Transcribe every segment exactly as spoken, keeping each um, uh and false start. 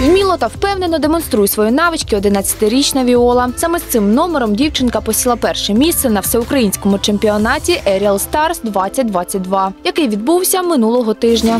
Вміло та впевнено демонструє свої навички одинадцятирічна Віола. Саме з цим номером дівчинка посіла перше місце на всеукраїнському чемпіонаті Aerial Stars двадцять двадцять два, який відбувся минулого тижня.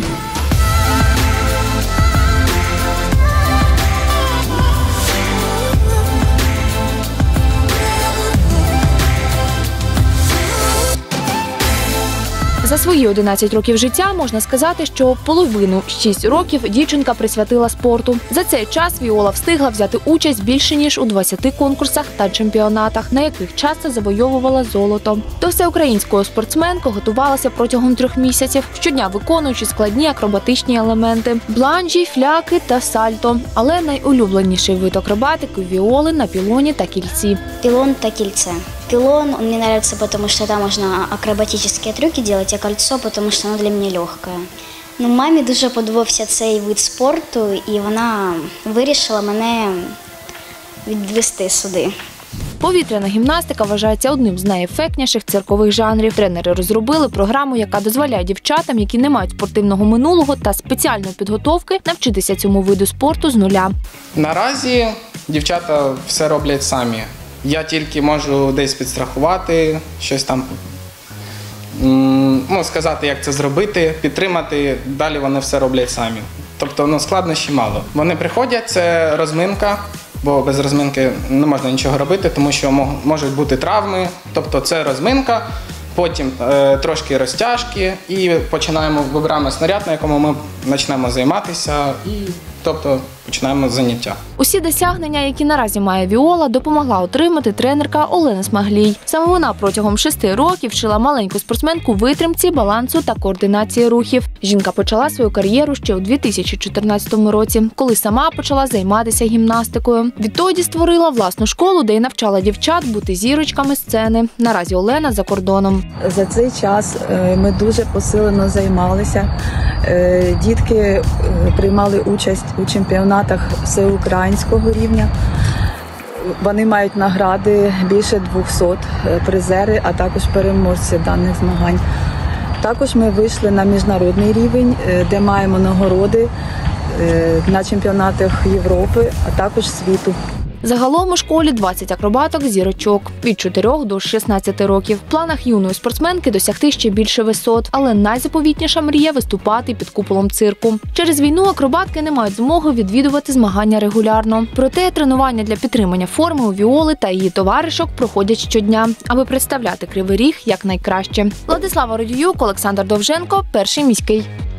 За свої одинадцять років життя можна сказати, що половину – шість років дівчинка присвятила спорту. За цей час Віола встигла взяти участь більше ніж у двадцяти конкурсах та чемпіонатах, на яких часто завойовувала золото. До всеукраїнського спортсменка готувалася протягом трьох місяців, щодня виконуючи складні акробатичні елементи – бланжі, фляки та сальто. Але найулюбленіший вид акробатики – Віоли на пілоні та кільці. Пилон та кільце. Пилон он мне нравится, потому что там можно акробатические трюки делать, а кольцо, потому что оно для меня легкое. Ну, мамі дуже подобався цей вид спорту, і вона вирішила мене відвести сюди. Повітряна гімнастика вважається одним з найефектніших циркових жанрів. Тренери розробили програму, яка дозволяє дівчатам, які не мають спортивного минулого та спеціальної підготовки, навчитися цьому виду спорту з нуля. Наразі дівчата все роблять самі. Я тільки можу десь підстрахувати, щось там, ну, сказати, як це зробити, підтримати, далі вони все роблять самі. Тобто, ну, складнощів мало. Вони приходять, це розминка, бо без розминки не можна нічого робити, тому що можуть бути травми. Тобто це розминка, потім е, трошки розтяжки і починаємо, вибираємо снаряд, на якому ми почнемо займатися, і тобто починаємо заняття. Усі досягнення, які наразі має Віола, допомогла отримати тренерка Олена Смаглій. Саме вона протягом шести років вчила маленьку спортсменку витримці, балансу та координації рухів. Жінка почала свою кар'єру ще у дві тисячі чотирнадцятому році, коли сама почала займатися гімнастикою. Відтоді створила власну школу, де й навчала дівчат бути зірочками сцени. Наразі Олена за кордоном. За цей час ми дуже посилено займалися. Дітки приймали участь у чемпіонатах всеукраїнського рівня. Вони мають награди більше двохсот, призери, а також переможці даних змагань. Також ми вийшли на міжнародний рівень, де маємо нагороди на чемпіонатах Європи, а також світу. Загалом у школі двадцять акробаток зірочок від чотирьох до шістнадцяти років. В планах юної спортсменки досягти ще більше висот, але найзаповітніша мрія – виступати під куполом цирку. Через війну акробатки не мають змоги відвідувати змагання регулярно. Проте тренування для підтримання форми у Віоли та її товаришок проходять щодня, аби представляти Кривий Ріг якнайкраще. Владислава Родіюк, Олександр Довженко, Перший міський.